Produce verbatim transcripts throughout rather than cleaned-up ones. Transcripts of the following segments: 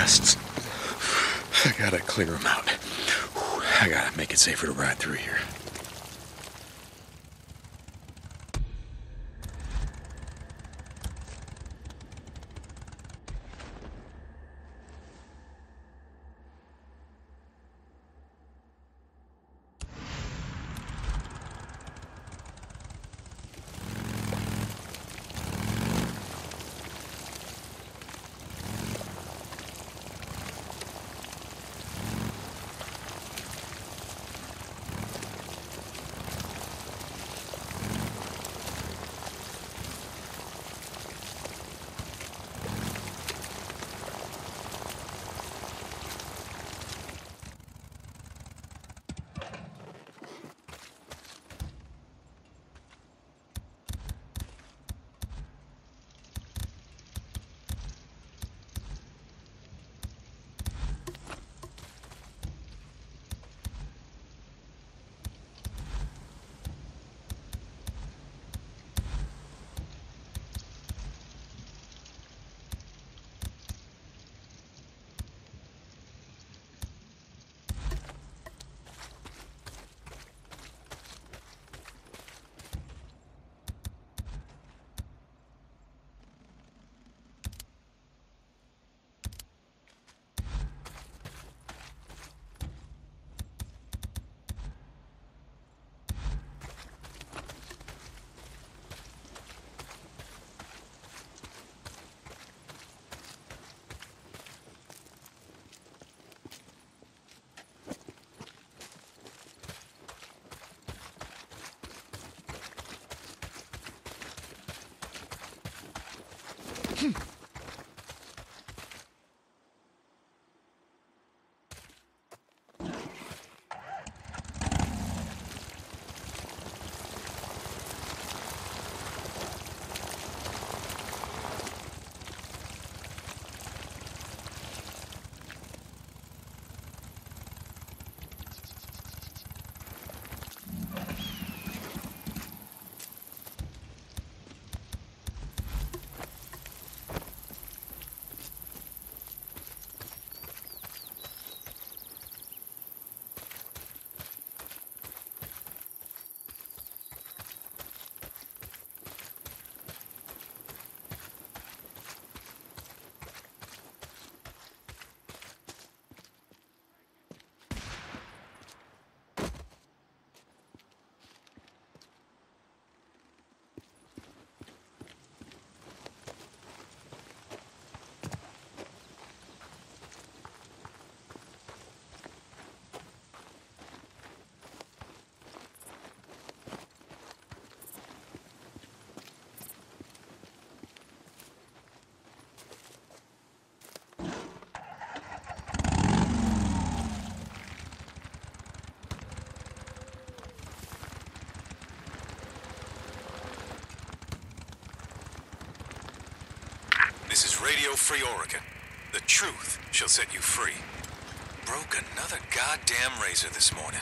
lasts. I gotta clear them out. I gotta make it safer to ride through here. This is Radio Free Oregon. The truth shall set you free. Broke another goddamn razor this morning.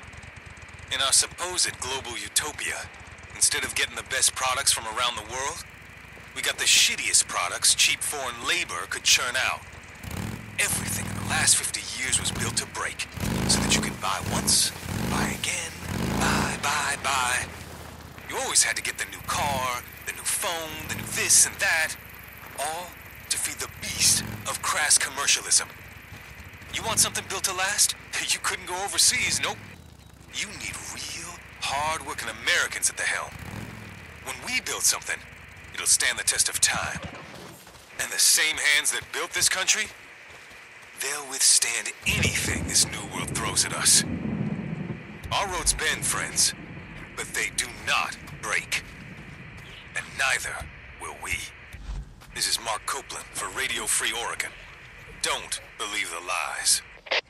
In our supposed global utopia, instead of getting the best products from around the world, we got the shittiest products cheap foreign labor could churn out. Everything in the last fifty years was built to break, so that you could buy once, buy again, buy, buy, buy. You always had to get the new car, the new phone, the new this and that, all to feed the beast of crass commercialism. You want something built to last? You couldn't go overseas, nope. You need real, hard-working Americans at the helm. When we build something, it'll stand the test of time. And the same hands that built this country, they'll withstand anything this new world throws at us. Our roads bend, friends, but they do not break. And neither will we. This is Mark Copeland for Radio Free Oregon. Don't believe the lies.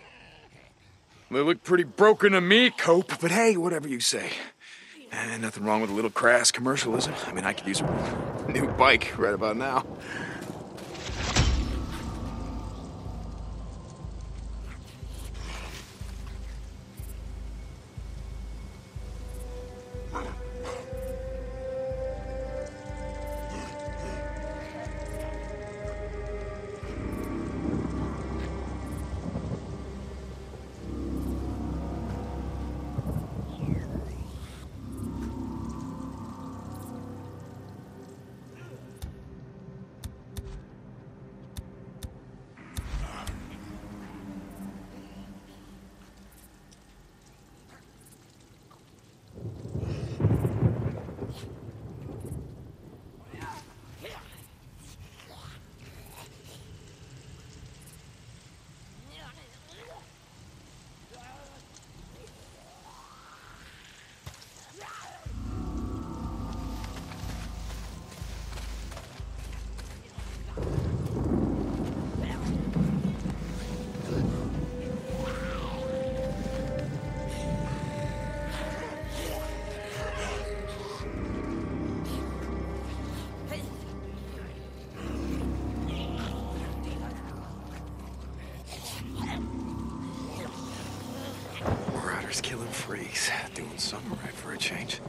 They look pretty broken to me, Cope, but hey, whatever you say. And nothing wrong with a little crass commercialism. I mean, I could use a new bike right about now. cops killing freaks. Doing something right for a change.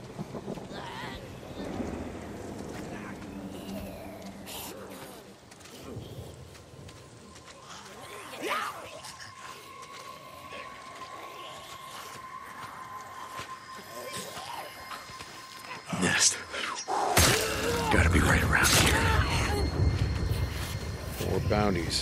Nest. Gotta be right around here. More bounties.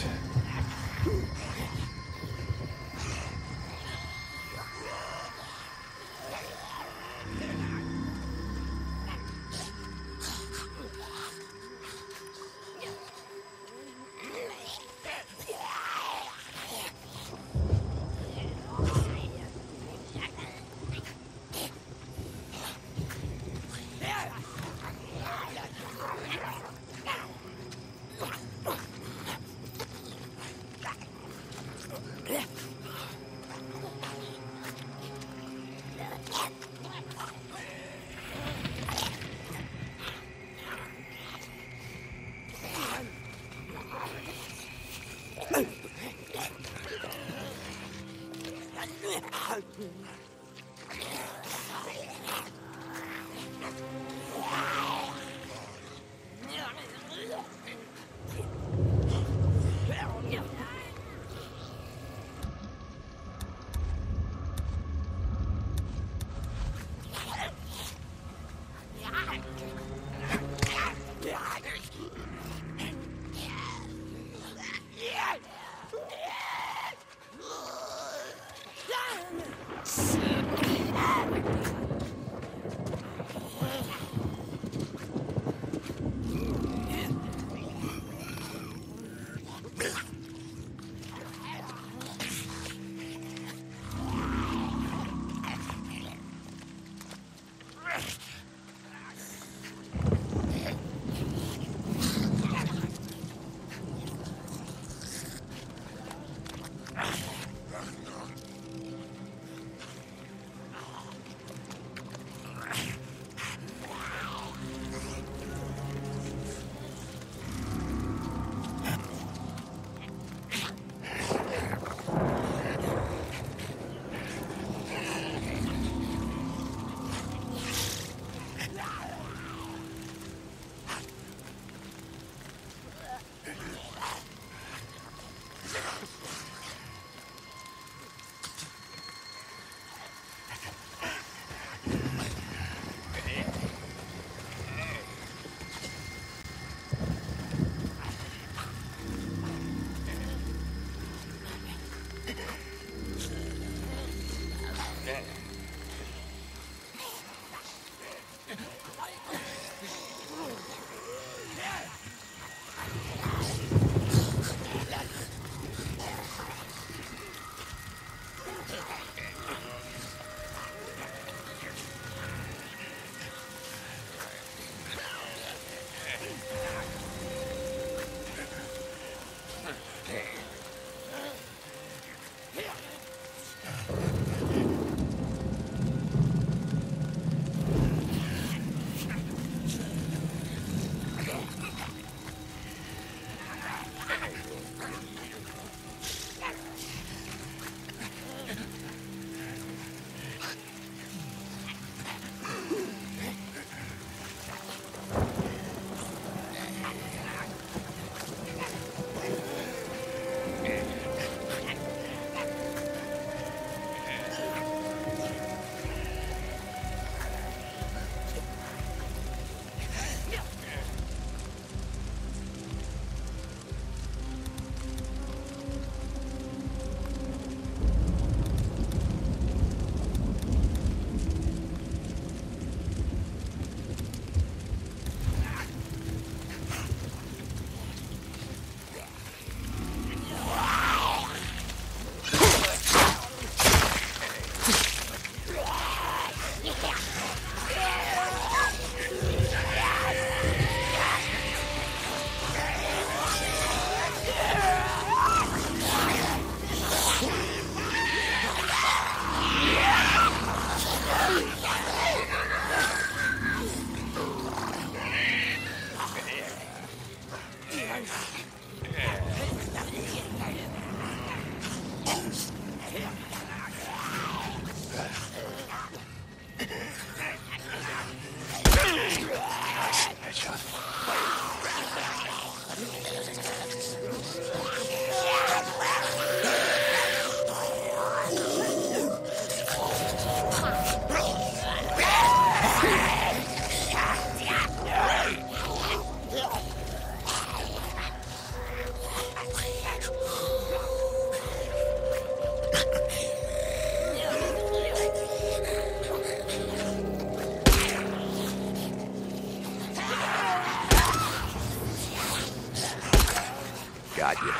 Got you.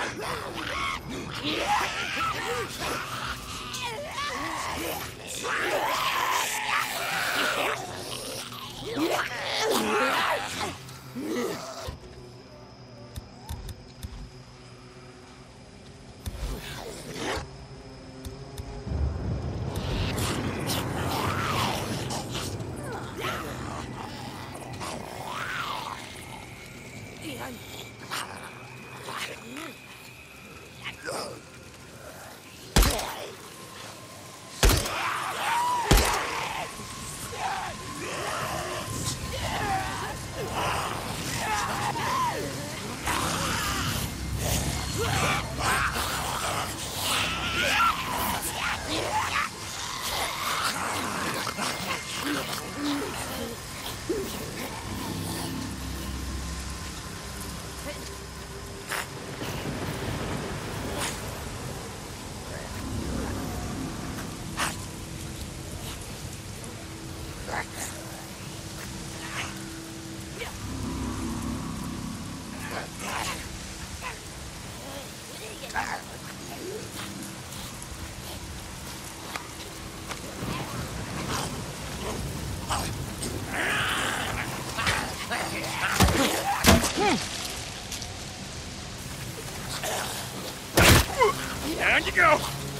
Down you go!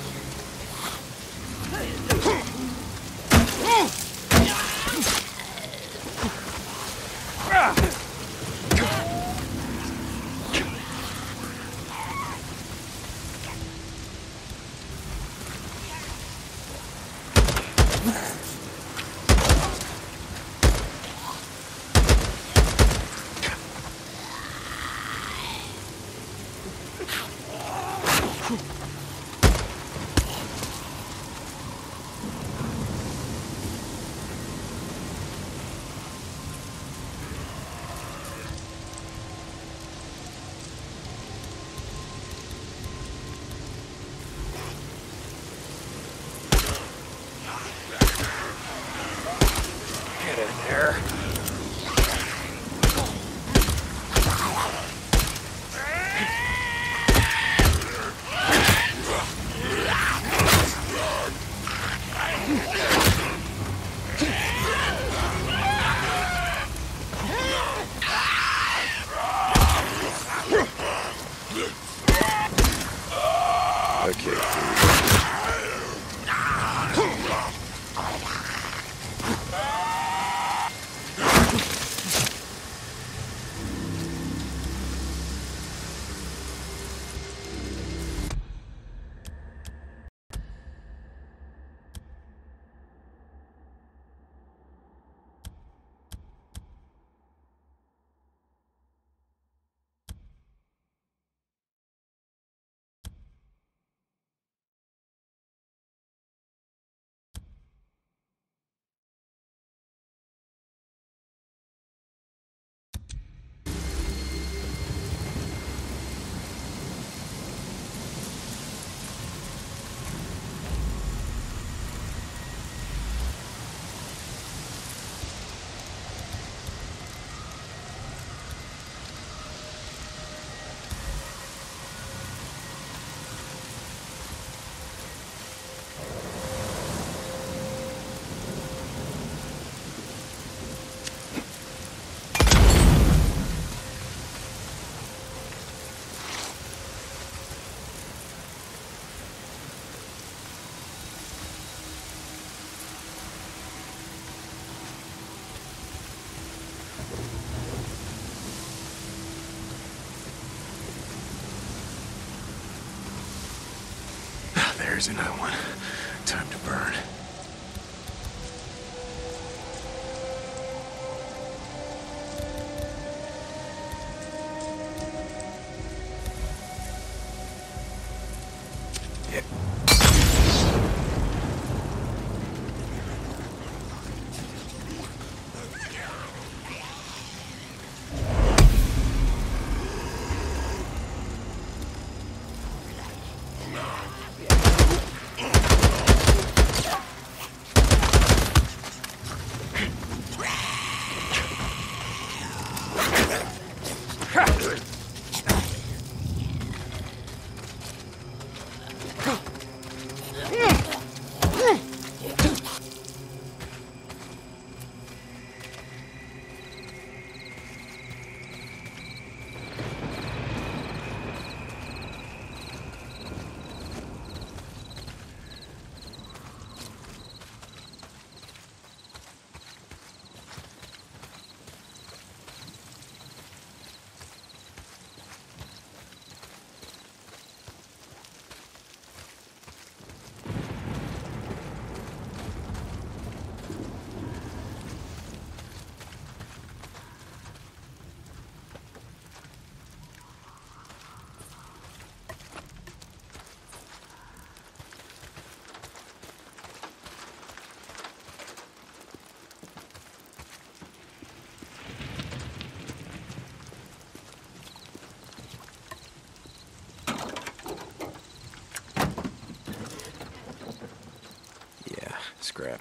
Get in there. Okay. There's another one. Time to burn. Yeah. scrap.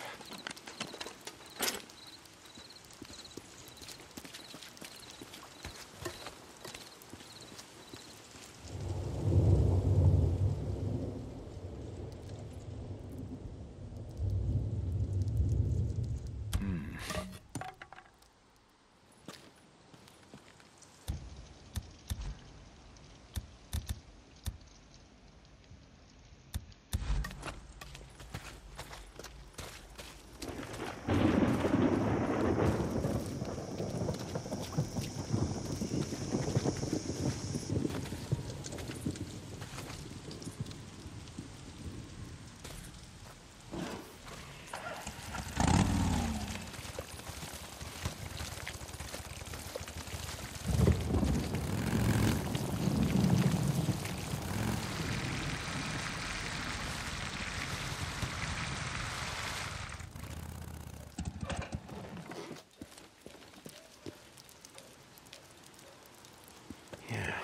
Yeah.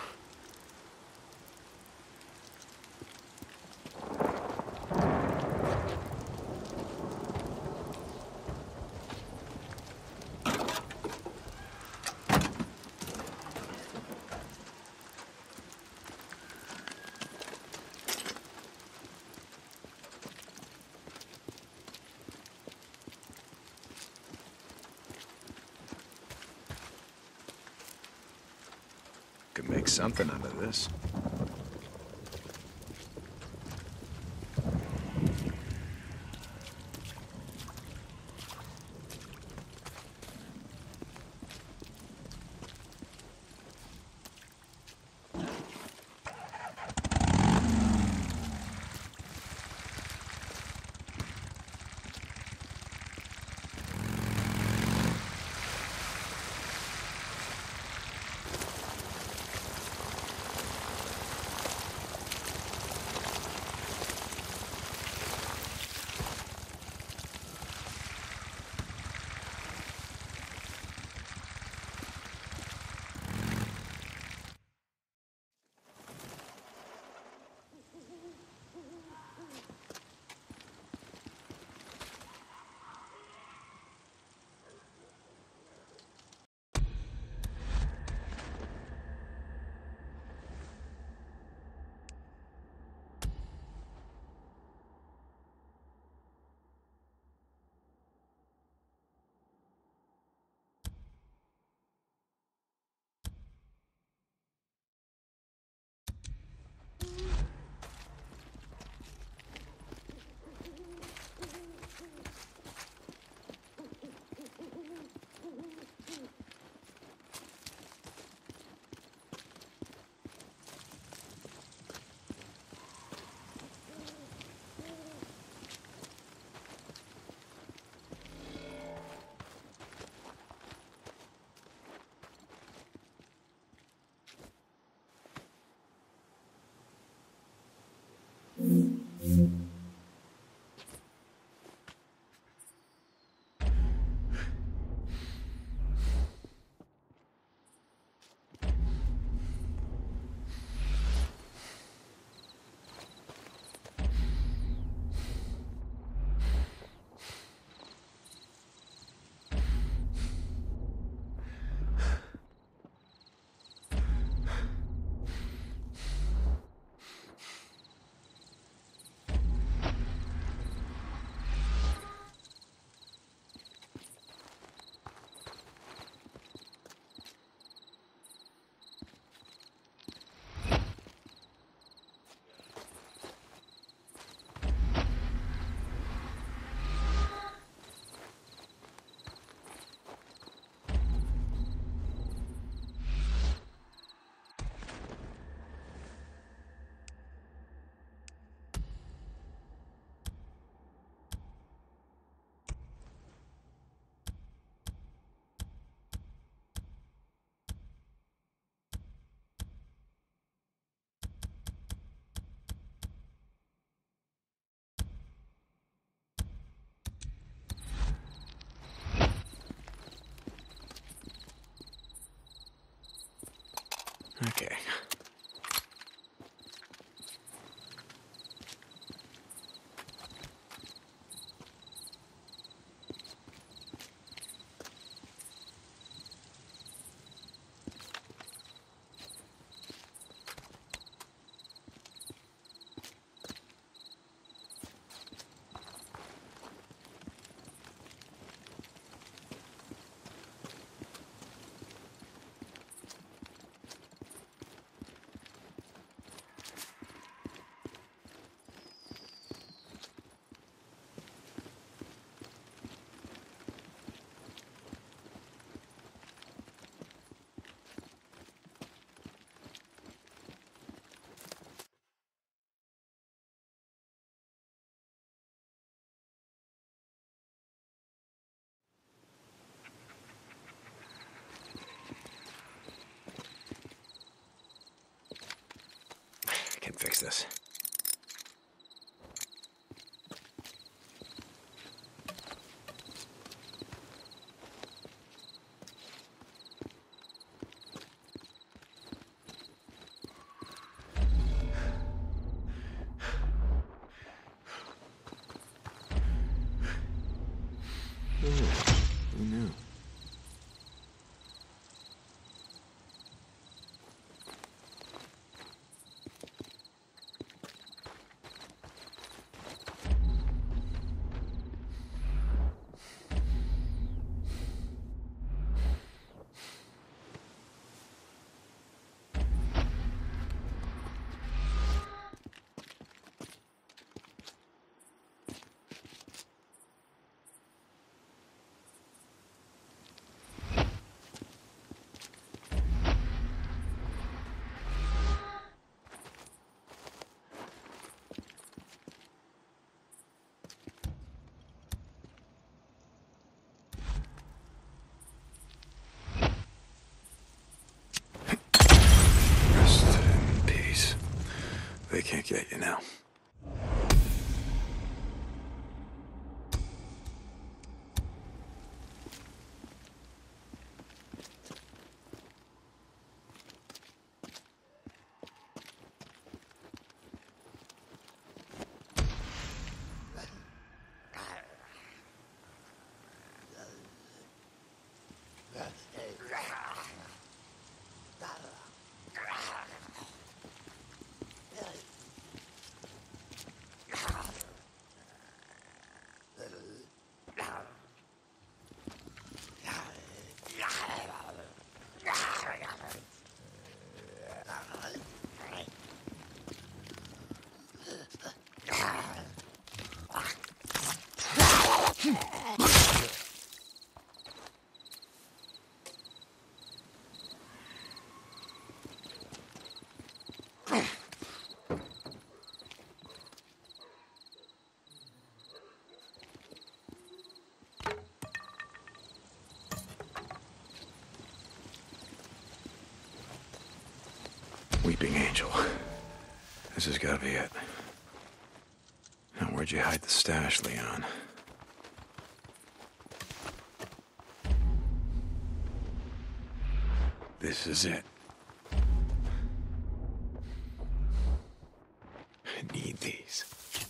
Could make something out of this. Okay. fix this. Who knew? They can't get you now. Weeping Angel. This has got to be it. Now, where'd you hide the stash, Leon? This is it. I need these.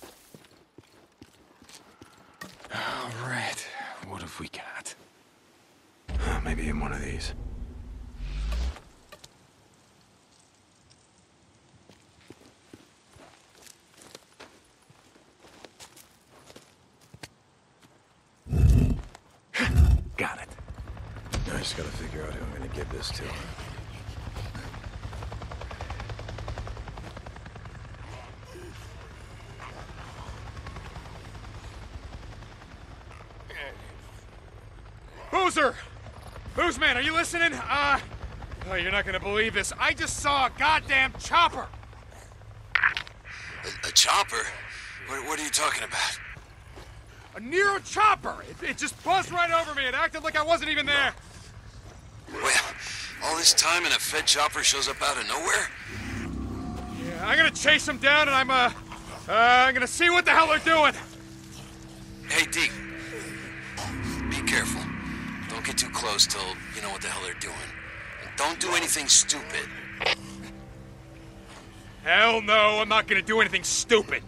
All right. What have we got? Uh, maybe in one of these. Got it. I just gotta figure out who I'm gonna give this to. Boozer! Boozman, are you listening? Uh, oh, you're not gonna believe this. I just saw a goddamn chopper! A, a chopper? What, what are you talking about? A Nero chopper! It, it just buzzed right over me. It acted like I wasn't even there. Well, all this time and a Fed chopper shows up out of nowhere? Yeah, I'm gonna chase them down and I'm, uh, uh, I'm gonna see what the hell they're doing. Hey, Deke. Be careful. Don't get too close till you know what the hell they're doing. And don't do anything stupid. Hell no, I'm not gonna do anything stupid.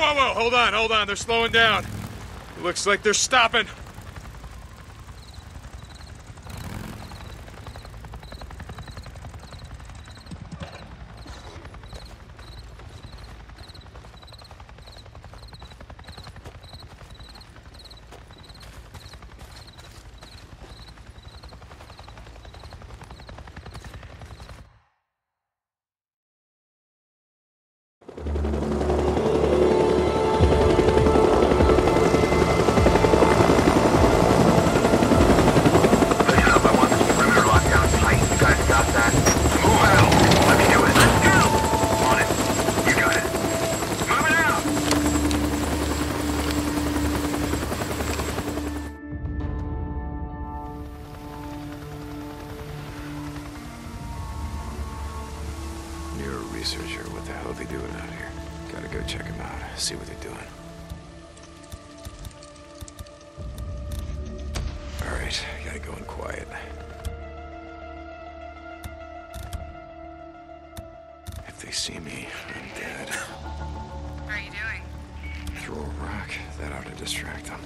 whoa, whoa! Hold on, hold on. They're slowing down. It looks like they're stopping. Researcher, what the hell are they doing out here? Gotta go check them out, see what they're doing. Alright, gotta go in quiet. If they see me, I'm dead. What are you doing? Throw a rock. That ought to distract them.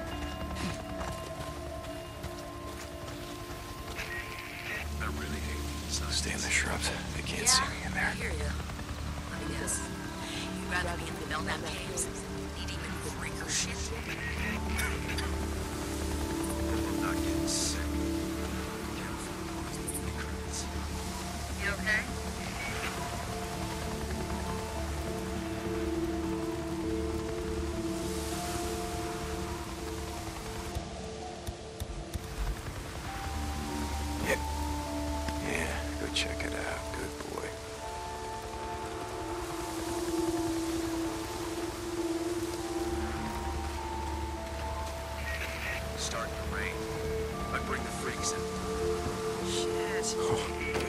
I really hate these signs. Stay in the shrubs. They can't Yeah, see me in there. I hear you. Let me guess. You'd rather be in the Belknap Caves, eating freaker shit? I'm not getting sick. You okay? Yeah. Yeah, go check it out. Good boy. Starting to rain. I bring the freaks in. Shit. Oh, good.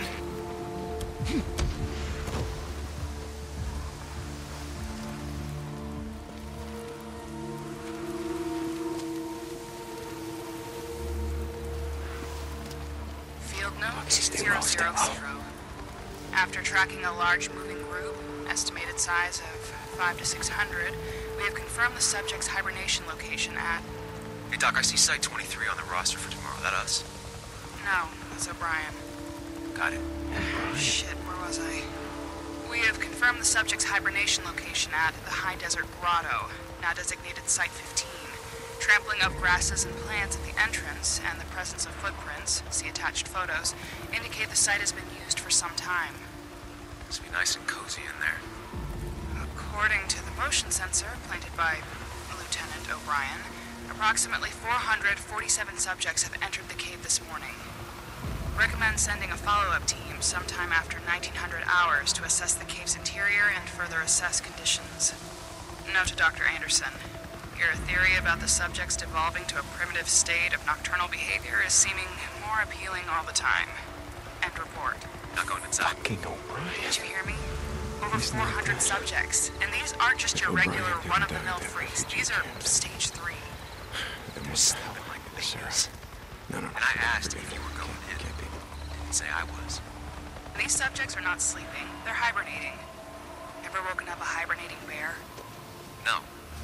Field note Stay zero low, stay zero low. zero. After tracking a large moving group, estimated size of five to six hundred, we have confirmed the subject's hibernation location at. Hey, Doc, I see Site twenty-three on the roster for tomorrow. That us? No, that's O'Brien. Got it. Shit, where was I? We have confirmed the subject's hibernation location at the High Desert Grotto, now designated Site fifteen. Trampling of grasses and plants at the entrance and the presence of footprints, see attached photos, indicate the site has been used for some time. Must be nice and cozy in there. According to the motion sensor planted by Lieutenant O'Brien, approximately four hundred forty-seven subjects have entered the cave this morning. Recommend sending a follow-up team sometime after nineteen hundred hours to assess the cave's interior and further assess conditions. Note to Doctor Anderson. Your theory about the subjects devolving to a primitive state of nocturnal behavior is seeming more appealing all the time. End report. Not going inside. Fucking O'Brien. Did you hear me? Over He's four hundred not subjects. And these aren't just your O'Brien regular didn't run-of-the-mill die at freaks. refugee These are camps. stage three. Then what the hell? Like Sarah. babies. No, no, no. And I asked Forget if you it. were going Can't- in. Can't be. Didn't say I was. These subjects are not sleeping. They're hibernating. Ever woken up a hibernating bear? No.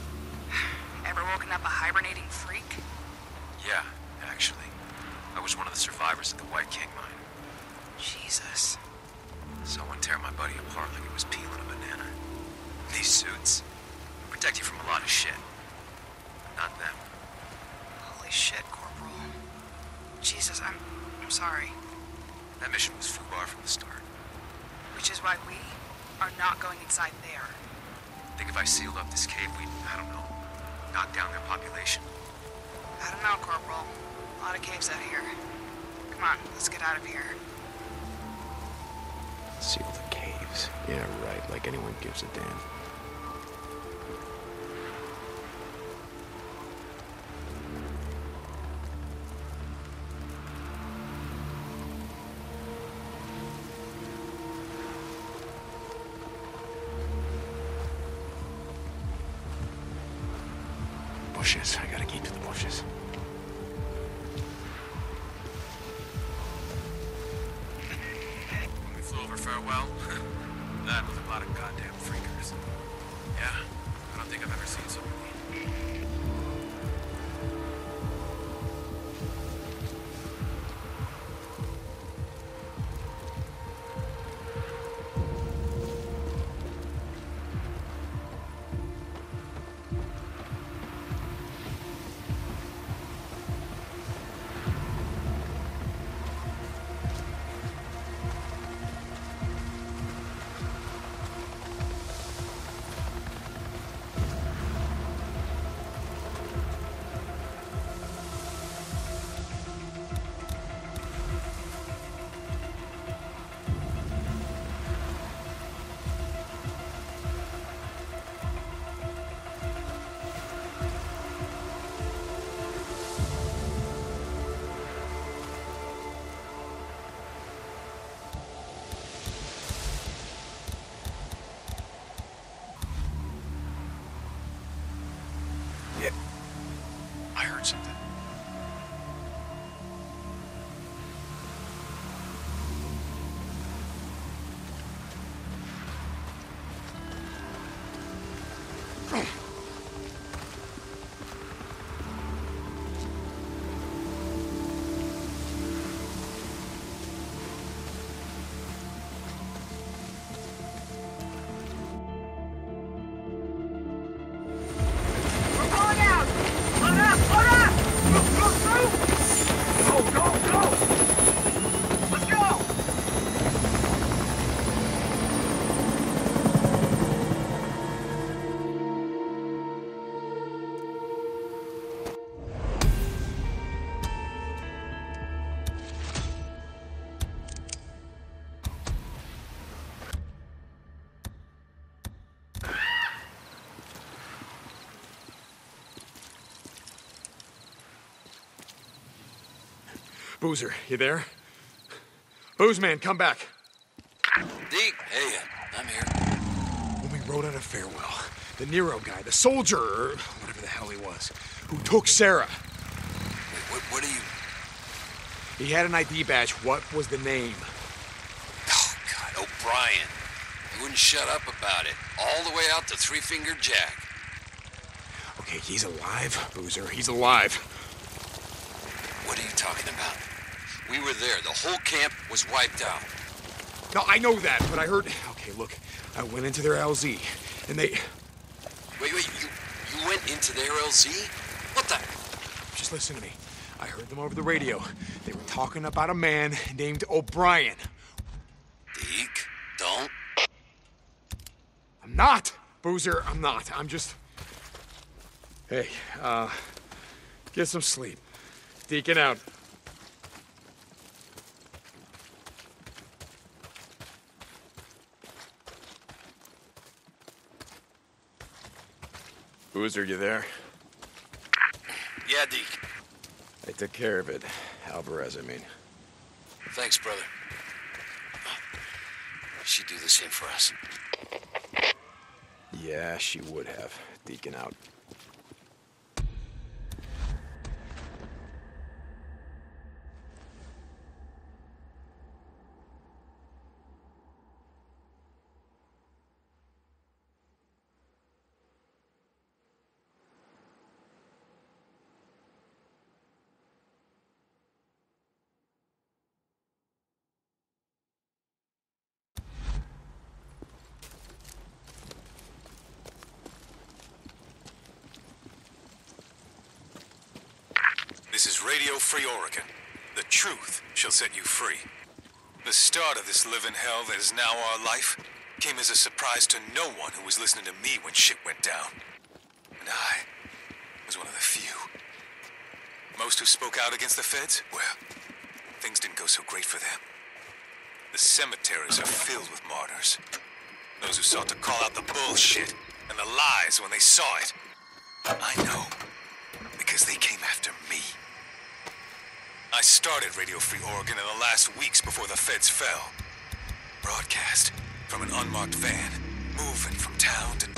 Ever woken up a hibernating freak? Yeah, actually. I was one of the survivors at the White King mine. Jesus. Someone tear my buddy apart like it was peeling a banana. These suits protect you from a lot of shit. Not them. Holy shit, Corporal. Jesus, I'm... I'm sorry. That mission was FUBAR from the start. Which is why we are not going inside there. Think if I sealed up this cave, we'd, I don't know, knock down their population? I don't know, Corporal. A lot of caves out here. Come on, let's get out of here. Seal the caves. Yeah, right. Like anyone gives a damn. Bushes. I gotta keep to the bushes. When we flew over Farewell, that was a lot of goddamn freakers. Yeah, I don't think think I've ever seen so many. I heard something. Boozer, you there? Boozman, come back. Deke, hey, I'm here. When we rode out of Farewell, the Nero guy, the soldier, or whatever the hell he was, who took Sarah. Wait, what, what are you... He had an I D badge. What was the name? Oh, God, O'Brien. He wouldn't shut up about it. All the way out to Three Finger Jack. Okay, he's alive, Boozer. He's alive. What are you talking about? We were there. The whole camp was wiped out. No, I know that, but I heard... Okay, look, I went into their L Z, and they... Wait, wait, you, you went into their L Z? What the... Just listen to me. I heard them over the radio. They were talking about a man named O'Brien. Deke, don't... I'm not, Boozer. I'm not. I'm just... Hey, uh... get some sleep. Deacon out. Boozer, you there? Yeah, Deke. I took care of it. Alvarez, I mean. Thanks, brother. She'd do the same for us. Yeah, she would have. Deacon out. This is Radio Free Oregon. The truth shall set you free. The start of this living hell that is now our life came as a surprise to no one who was listening to me when shit went down. And I was one of the few. Most who spoke out against the feds, well, things didn't go so great for them. The cemeteries are filled with martyrs. Those who sought to call out the bullshit and the lies when they saw it. I know, because they came after me. I started Radio Free Oregon in the last weeks before the feds fell. Broadcast from an unmarked van, moving from town to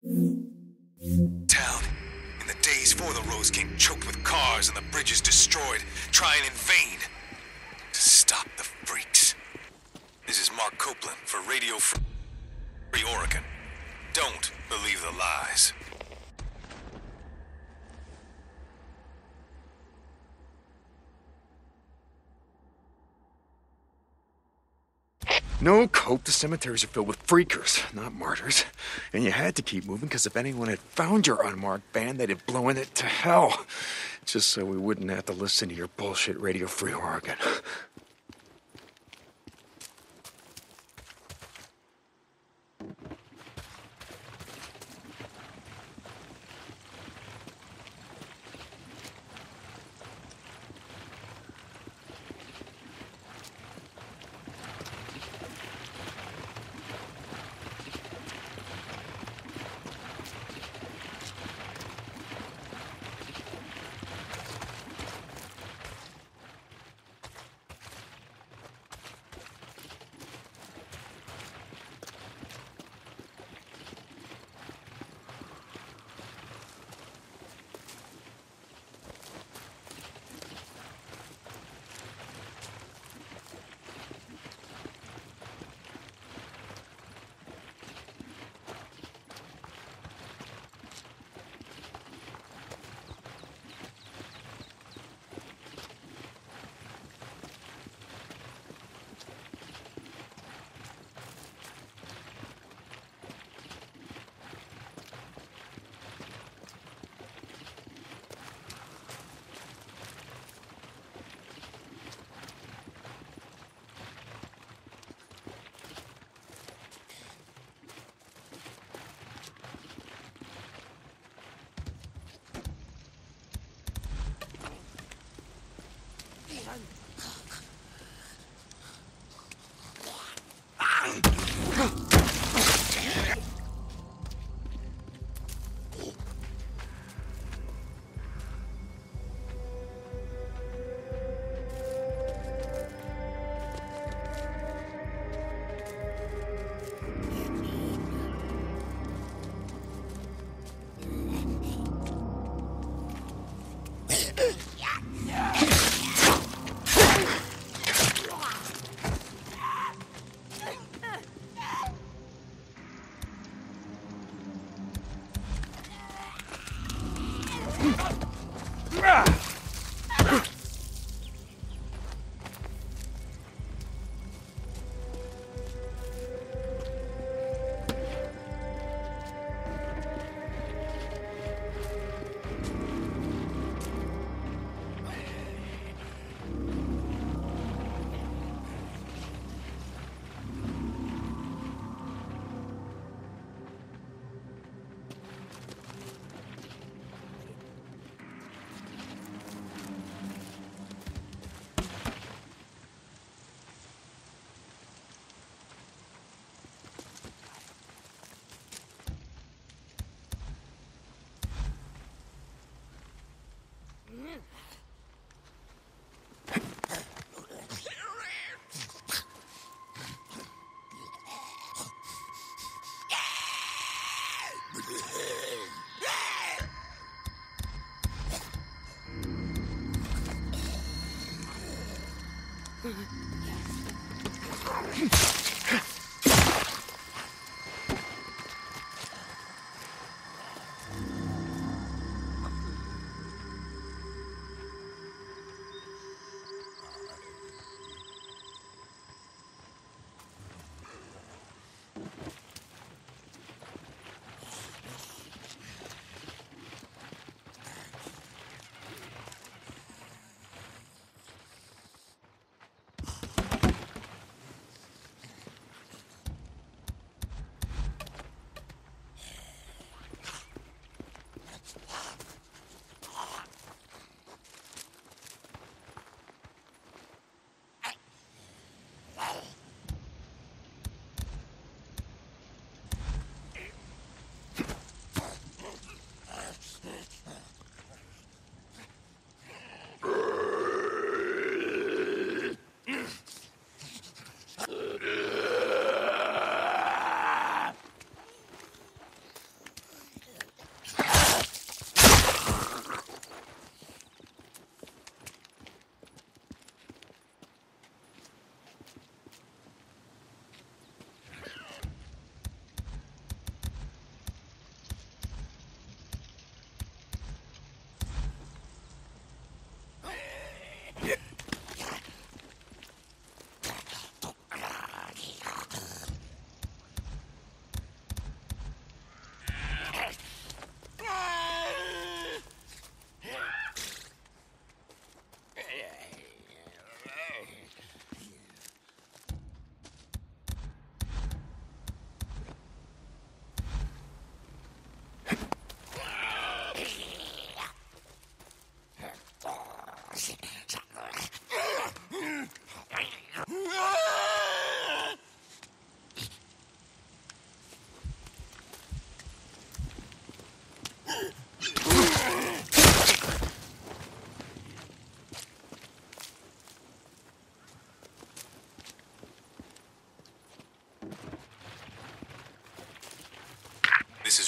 Town, in the days before the Rose King, choked with cars and the bridges destroyed, trying in vain to stop the freaks. This is Mark Copeland for Radio Free Oregon. Don't believe the lies. No, Cope, the cemeteries are filled with freakers, not martyrs. And you had to keep moving, because if anyone had found your unmarked band, they'd have blown it to hell. Just so we wouldn't have to listen to your bullshit Radio Free Oregon.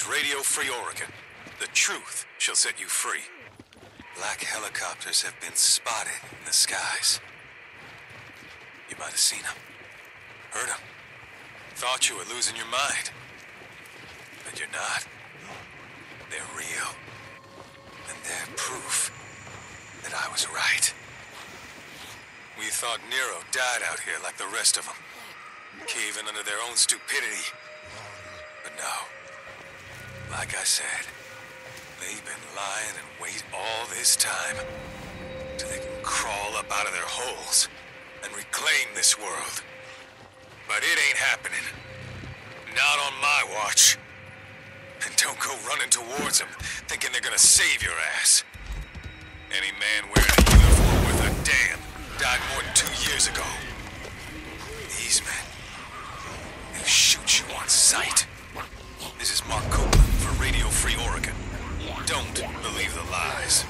Radio Free Oregon. The truth shall set you free. Black helicopters have been spotted in the skies. You might have seen them, heard them, thought you were losing your mind. But you're not. They're real. And they're proof that I was right. We thought Nero died out here like the rest of them, caving under their own stupidity. But no. Like I said, they've been lying in wait all this time till they can crawl up out of their holes and reclaim this world. But it ain't happening. Not on my watch. And don't go running towards them thinking they're gonna save your ass. Any man wearing a uniform worth a damn died more than two years ago. These men, they shoot you on sight. This is Mark Copeland for Radio Free Oregon. Don't believe the lies.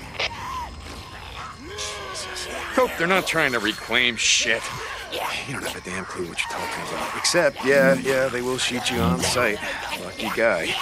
Hope they're not trying to reclaim shit. You don't have a damn clue what you're talking about. Except, yeah, yeah, they will shoot you on sight. Lucky guy.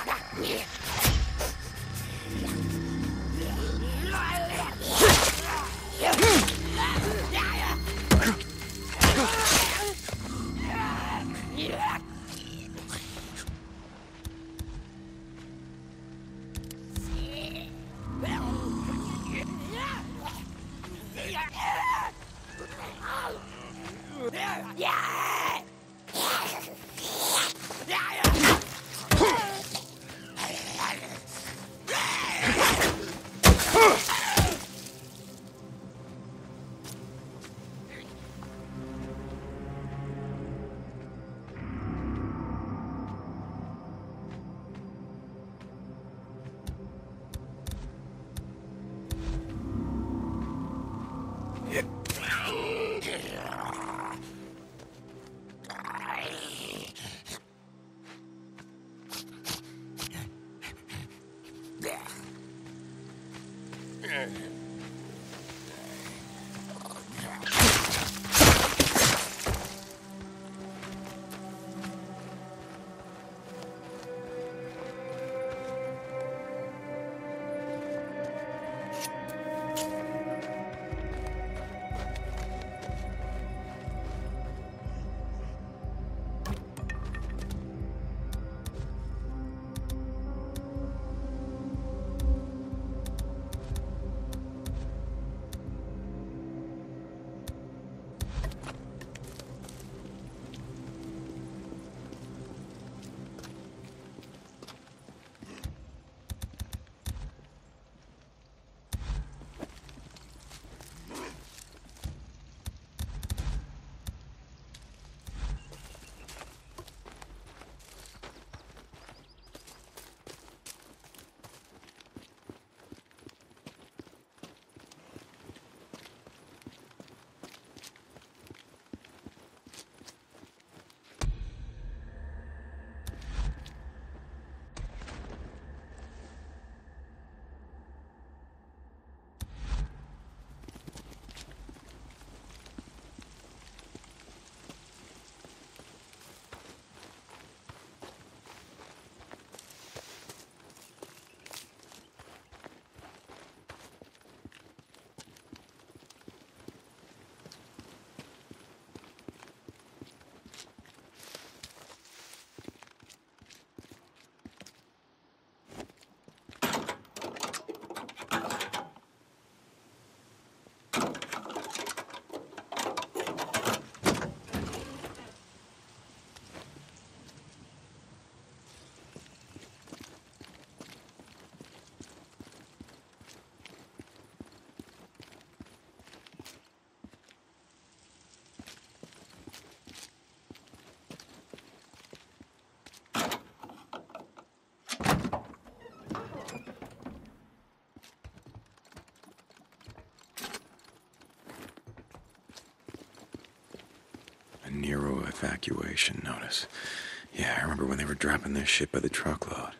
Nero evacuation notice. Yeah, I remember when they were dropping their shit by the truckload.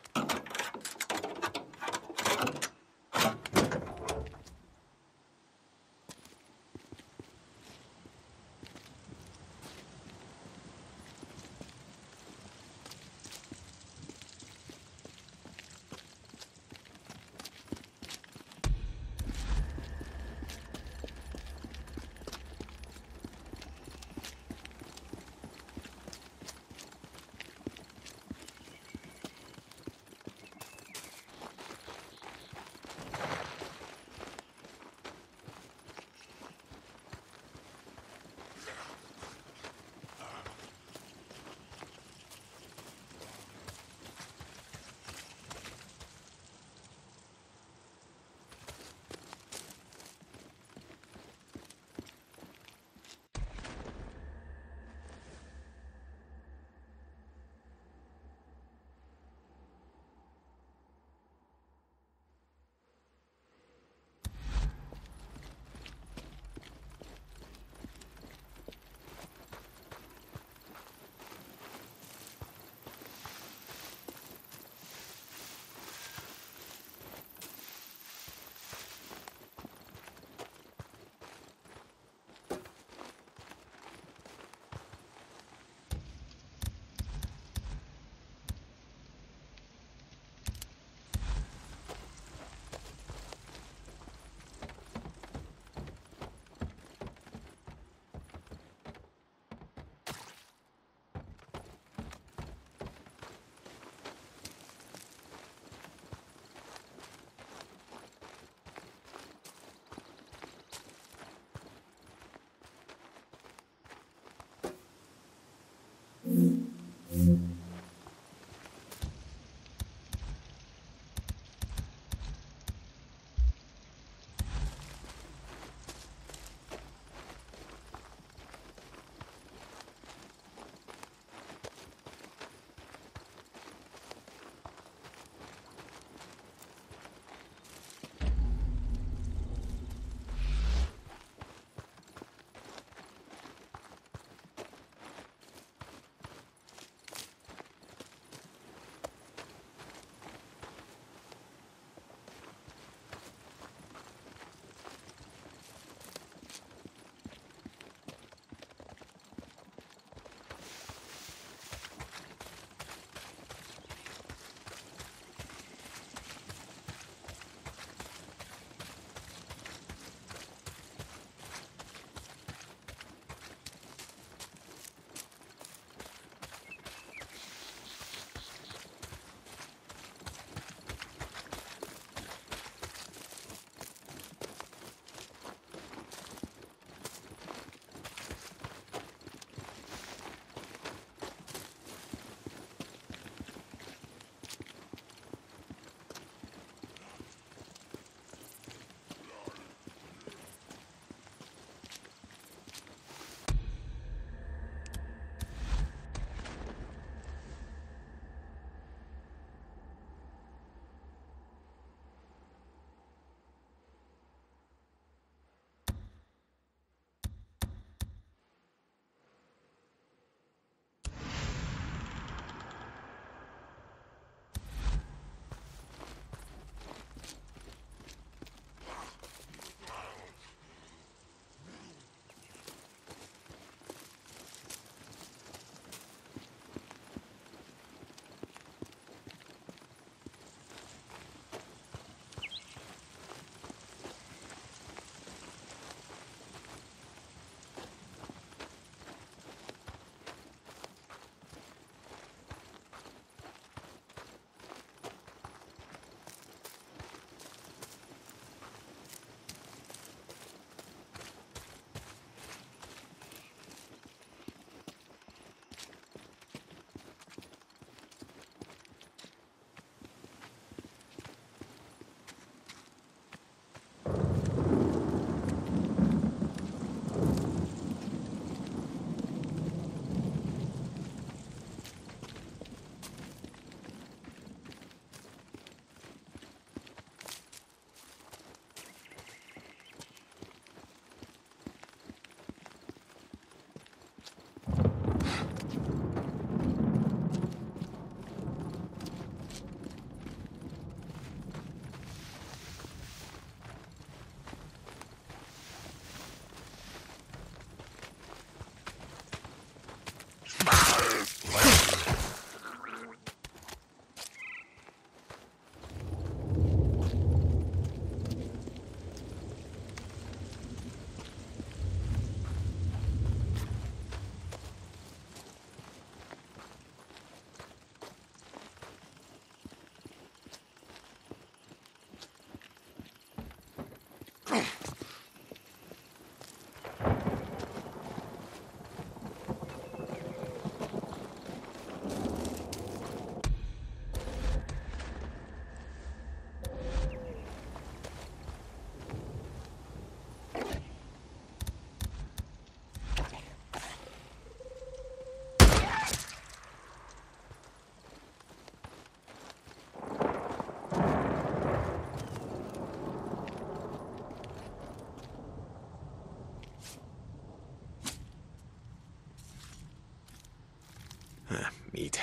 Ah, meat.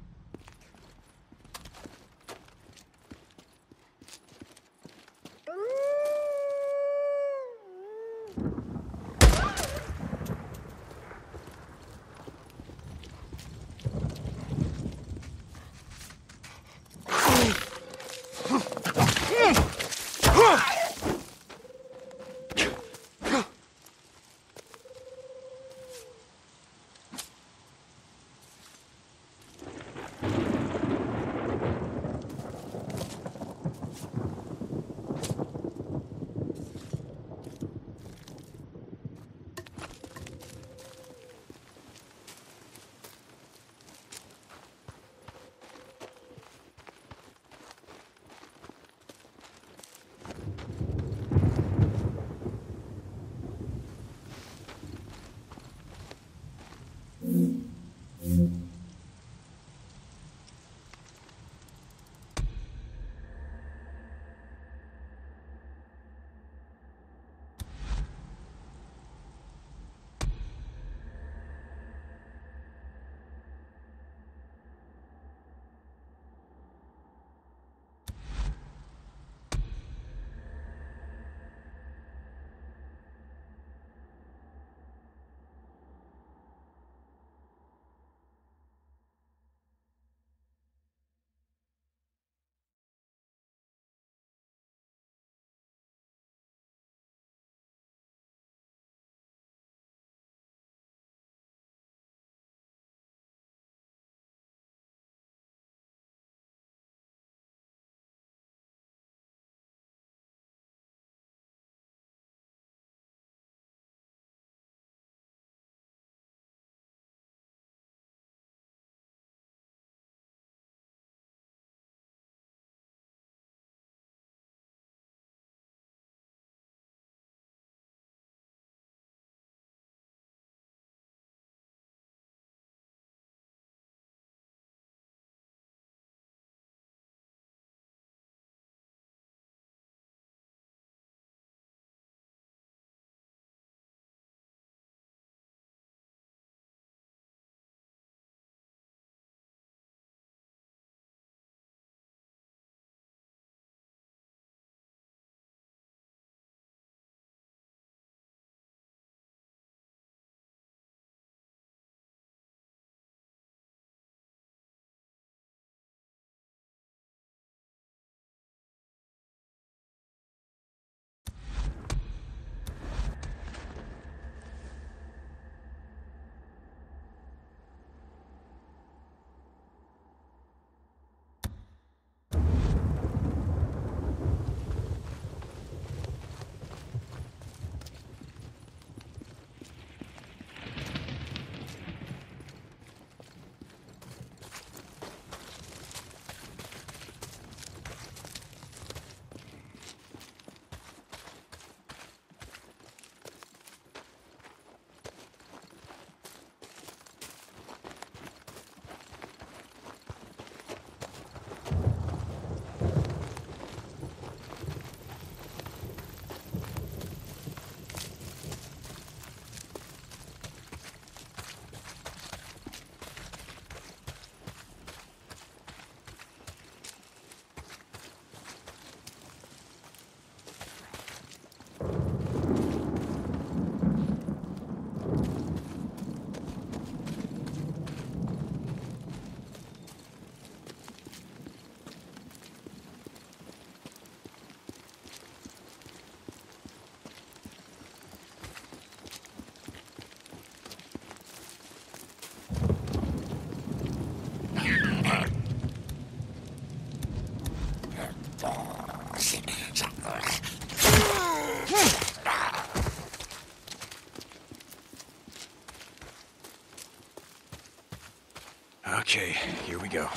Okay, here we go.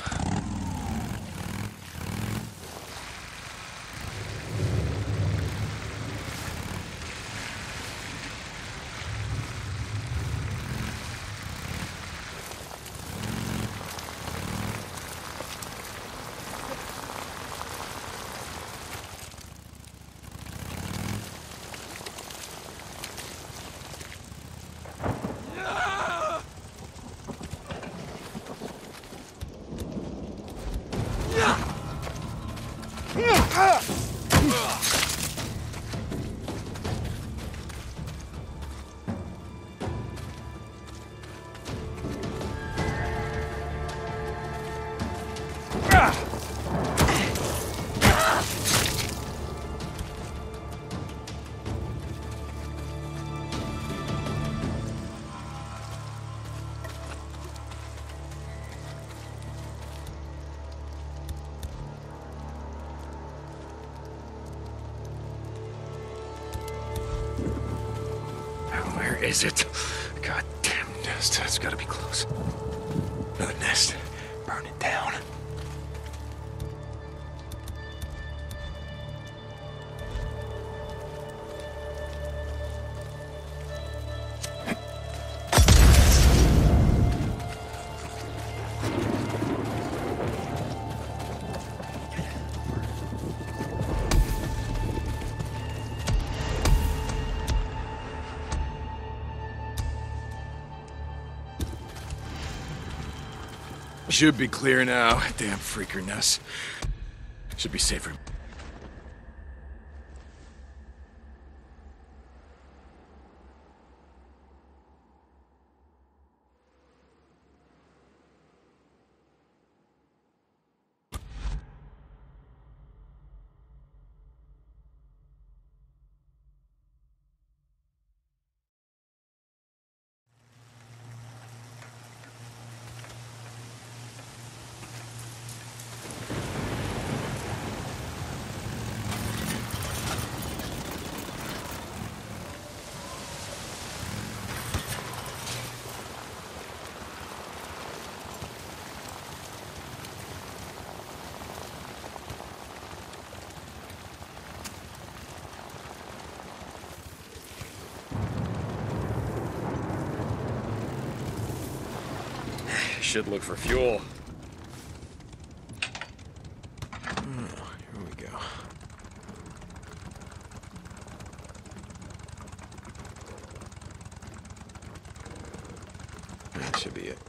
is it? Goddamn nest. It's gotta be close. Another nest. Burn it down. Should be clear now. Damn freaker nest. Should be safer. Should look for fuel. Oh, here we go. That should be it.